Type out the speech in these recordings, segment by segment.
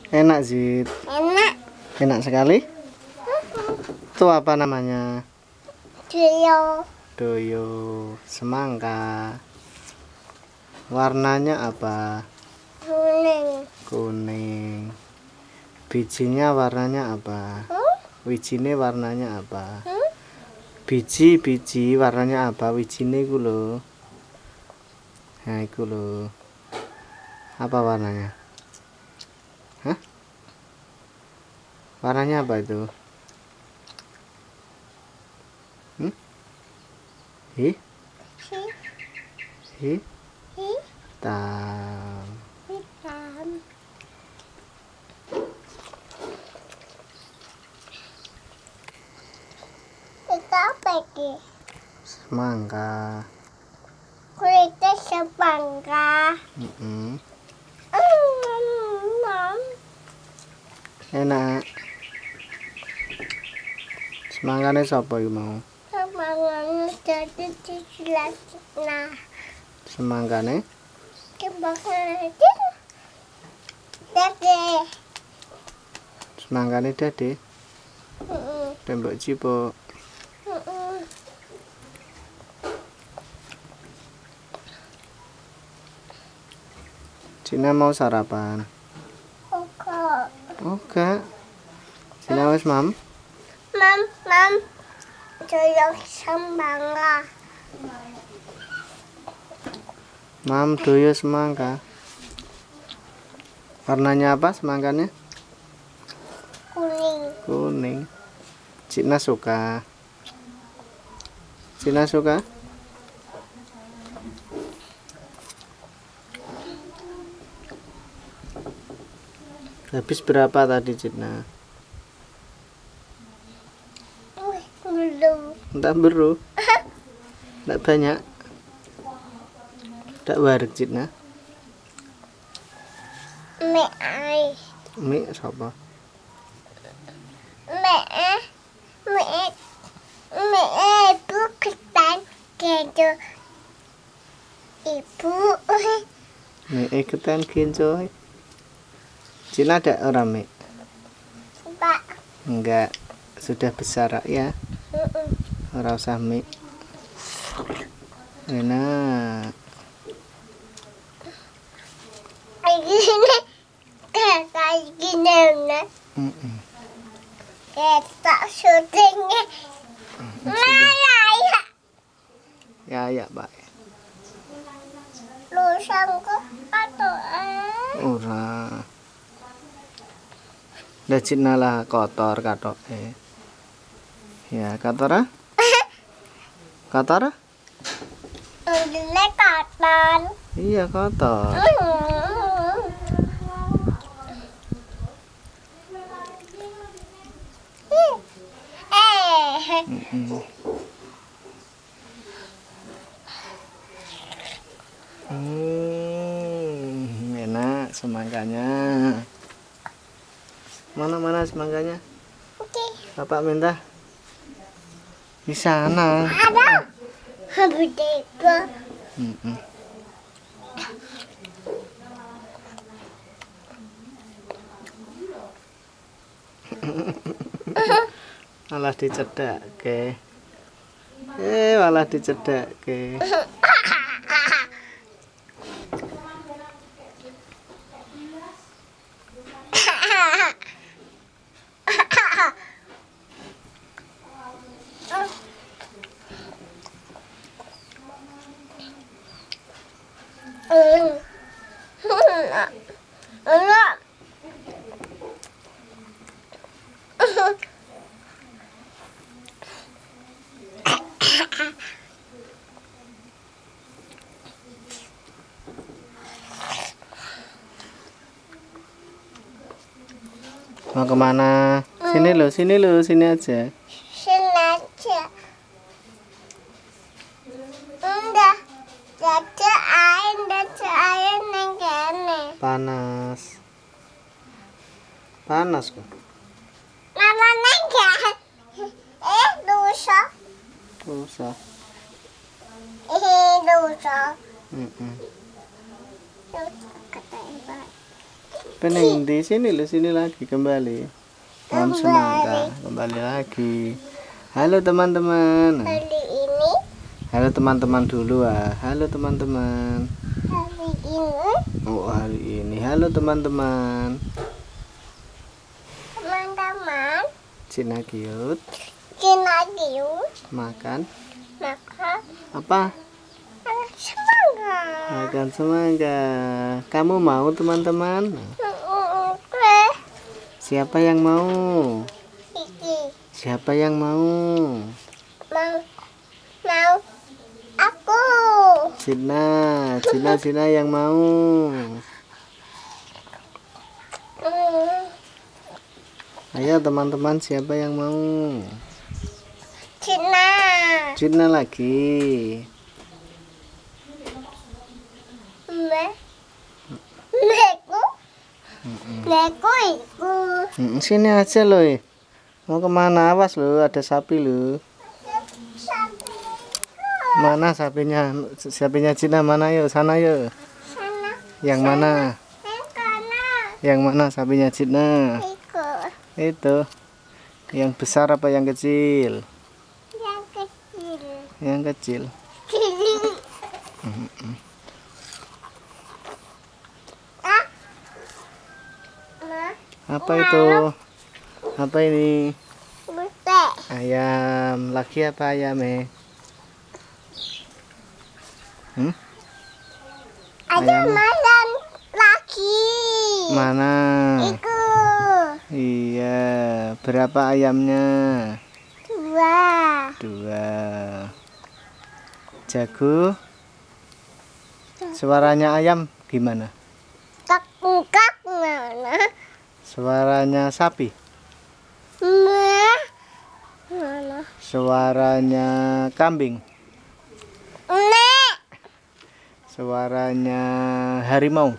Enak, Zid. Enak. Enak sekali. Itu apa namanya? Doyo. Doyo. Semangka. Warnanya apa? Kuning. Kuning. Bijinya warnanya apa? Wijine warnanya apa? Biji warnanya apa? Wijine iku lho. Nah, iku lho. Apa warnanya? Hah? Warnanya apa itu? Hi? Hitam. Hitam. Itu apa ini? Semangka. Kulitnya semangka. Enak. Semangkane sapa iku mau? Semangkanya jadi dijelas. Nah, Semangkane? semangkanya Dede. Semangkane Dede. Tembok cipok. Cina mau sarapan? Oke. Cina wis, Mam? Mam, doyok semangka. Mam doyo semangka. Warnanya apa semangkanya? Kuning. Kuning. Cina suka. Cina suka? Habis berapa tadi, Cina? Belum. Entah beru. Enggak banyak. Enggak warik, Cina. Mie ai. Mie sapa? Mie ibu ketan gitu. Ibu. Mie ketan kincoy. Cina ada orang mie? Pak. Enggak. Sudah besar ya. Ora usah mie. Enak. Kayak gini nah. Kita syutingnya. Ya, Pak. Lusangku atau Ora. Lah Cina lah kotor katoke. Ya, kotor ah? Kotor ah? Ini kotor. Iya, kotor. Enak semangkanya. Mana semangkanya? Oke. Bapak minta. Di sana. Ada. Budeka. Malah dicedakke. Malah dicedakke. Mau kemana? Sini lo, sini aja. Sini aja. Enggak. Ada air neng kene. Panas. Panas kok. Mama neng dosa. Usah. Dosa. Heeh. Dosa kata ibu. Pening di sini loh, sini lagi kembali. Mam semangka kembali lagi. Halo teman-teman. Hari ini. Halo teman-teman dulu ah. Halo teman-teman. Hari ini. Oh hari ini. Halo teman-teman. Teman-teman. Cina cute. Cina cute. Makan. Makan. Apa? Semangka. Makan semangka. Kamu mau teman-teman? Oke. Siapa yang mau? Iki. Siapa yang mau? Mau aku. Cina yang mau. Ayo teman-teman, siapa yang mau? Cina lagi. Neko itu. Sini aja loh. Mau kemana? Awas loh, ada sapi loh. Mana sapinya? Sapinya Cina mana yuk? Sana yuk. Sana. Yang mana? Sana. Yang mana sapinya Cina? Ikut. Itu. Yang besar apa yang kecil? Yang kecil. Yang kecil. Apa itu? Apa ini? Butek. Ayam. Lagi apa ayam Ada Ayam. malam lagi. Mana? Ikut. Iya. Berapa ayamnya? 2. 2. Jago. Suaranya ayam gimana? Kak mana? Suaranya sapi. Mana? Suaranya kambing. Nek. Suaranya harimau.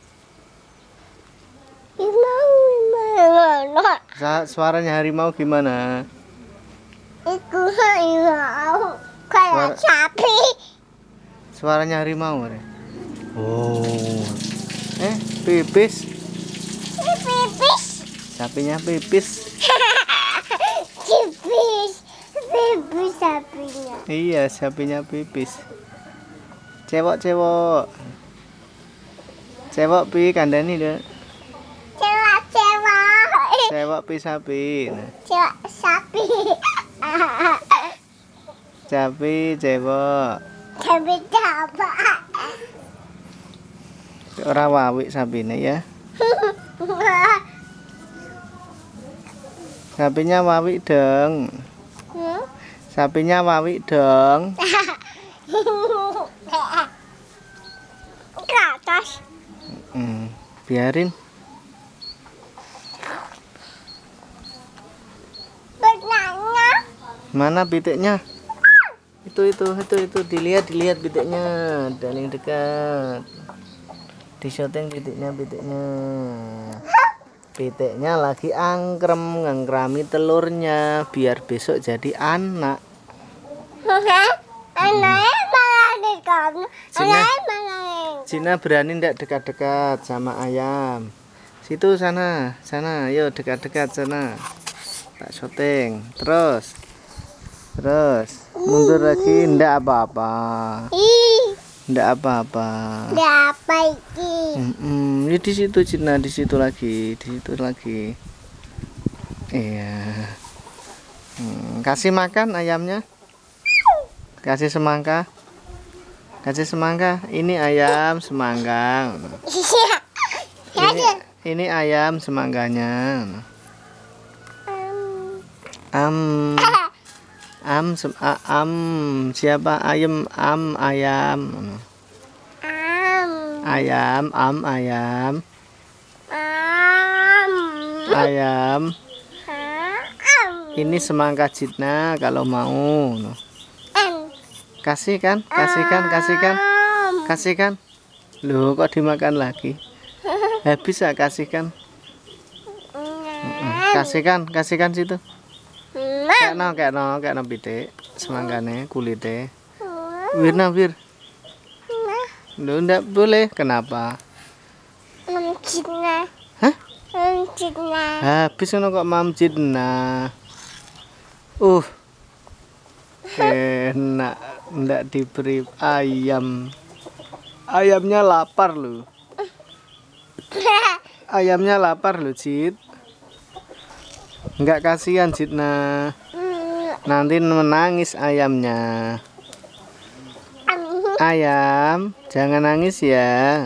Mana? Suaranya harimau gimana? Itu harimau. Kayak sapi. Suaranya harimau. Oh. Pipis. Pipis. Sapinya pipis. Pipis. Pipis sapinya. Iya, sapinya pipis. Cewek. Cewek pi kandani deh. Cewek. Cewek pi sapi. Cewek sapi. Sapi cewek. Sapi apa? Ora wawik sapine ya. Sapinya wawik dong. Sapinya wawik dong. Ke atas. Biarin. Benarnya. Mana pitiknya? Itu dilihat pitiknya, paling dekat. Di syuting pitiknya. Pitiknya lagi ngangkrami telurnya biar besok jadi anak. Anaknya malah di kamu. Cina berani ndak dekat-dekat sama ayam. Situ sana, yuk dekat-dekat sana. Tak syuting. Terus mundur lagi, ndak apa-apa. Ndak apa-apa. Apa iki? Ya di situ Cina, di situ lagi. Iya. Kasih makan ayamnya. Kasih semangka. Ini ayam semangka. Ini ayam semangganya. Siapa ayam? Ayam. Ini semangka Cina kalau mau. Kasihkan. Loh, kok dimakan lagi? Habis ya, kasihkan. Kasihkan situ. Kekno pitik semanggane kulite. Wir. Loh, ndak boleh. Kenapa? Cina. Hah? Cina. Habis ngono kok Mam Jidna. Enak, ndak diberi ayam. Ayamnya lapar loh. Ayamnya lapar loh, Cid. Enggak kasihan, Jidna. Nanti menangis ayamnya. Ayam, jangan nangis ya.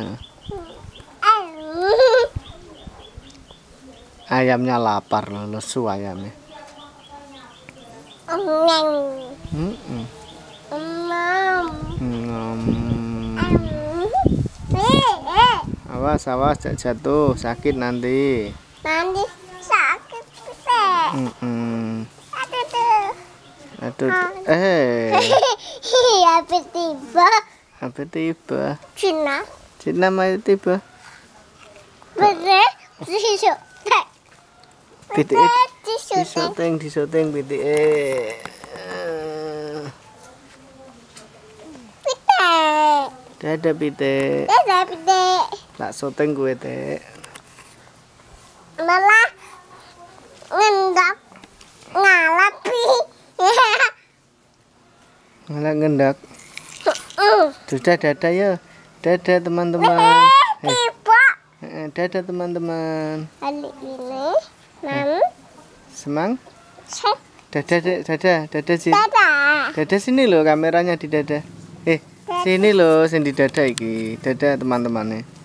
Ayamnya lapar loh, lesu ayamnya. Awas, awas, jatuh, sakit nanti. Nanti sakit pete. Aduh, Apa tiba? apa tiba? Cina. Cina mau tiba. Bener. Disyuting. Pitik Disyuting. disyuting pitik. Pete. Dadah pitik. Dadah pete. Lak syuting gue teh. Malah ngendak ngalapi. Malah ngendak. Sudah dadah ya. Dadah teman-teman. Tiba. Dadah teman-teman. Kali ini Mam Semang. cek Dadah, Dek. Dadah sih. dadah. Dadah sini loh, kameranya di dada. Sini loh, sini di dada iki. Dadah teman-temannya.